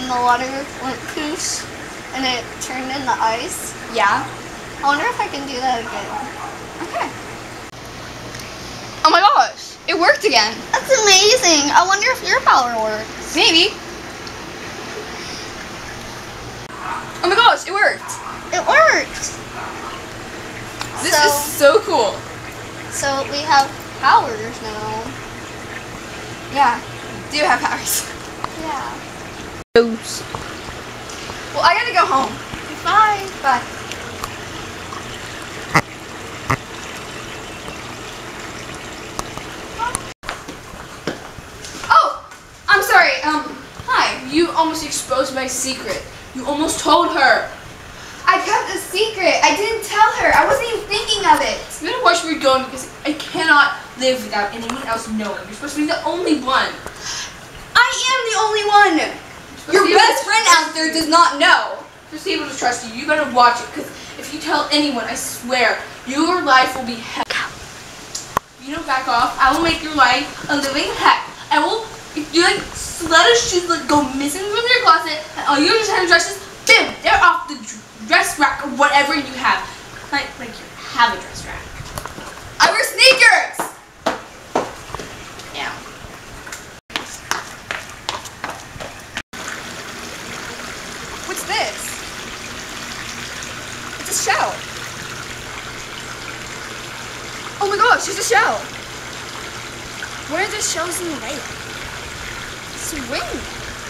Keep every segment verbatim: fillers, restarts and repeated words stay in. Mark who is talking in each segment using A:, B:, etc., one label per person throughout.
A: and the water went poosh and it turned into ice.
B: Yeah.
A: I wonder if I can do that again.
B: Okay. Oh my gosh, it worked again.
A: That's amazing. I wonder if your power works.
B: Maybe. Oh my gosh, it worked.
A: It worked.
B: This
A: so,
B: is so cool.
A: So we have powers now.
B: Yeah, do have powers.
A: Yeah.
B: Oops. Well, I gotta go home.
A: Bye.
B: Bye. Oh, I'm sorry. Um, hi. You almost exposed my secret. You almost told her. I kept a secret. I didn't tell her. I wasn't even thinking of it. You better watch where you're going because I cannot live without anyone else knowing. You're supposed to be the only one.
A: I am the only one.
B: Your best friend out there does not know. Just be able to trust you. You better watch it because if you tell anyone, I swear, your life will be heck. You don't back off. I will make your life a living heck. I will, if you like, let a shoes like go missing from your closet and all your designer dresses, bam, they're off the dress rack or whatever you have. Like, like you have a dress rack. I wear sneakers! Yeah. What's this? It's a shell. Oh my gosh, it's a shell. What are the shells in the lake? It's a ring.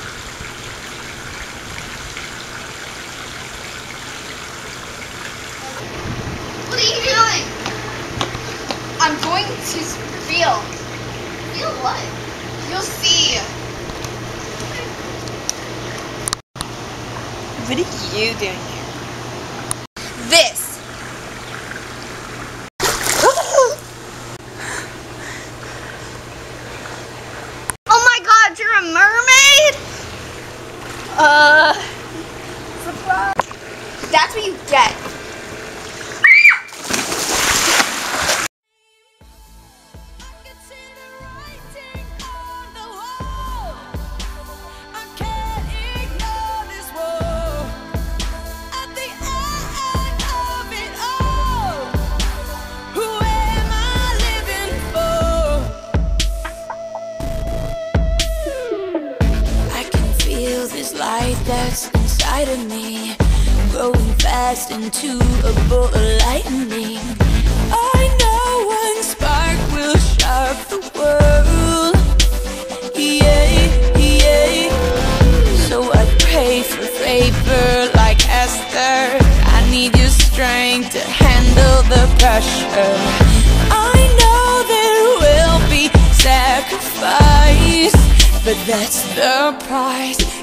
A: What are you doing?
B: I'm going to feel.
A: Feel what?
B: You'll see.
C: What are you doing here?
B: This.
A: Oh my god, you're a mermaid?
B: Uh, surprise. That's what you get.
D: This light that's inside of me, growing fast into a bolt of lightning. I know one spark will shock the world. Yeah, yeah. So I pray for favor like Esther. I need your strength to handle the pressure. I know there will be sacrifice, but that's the price.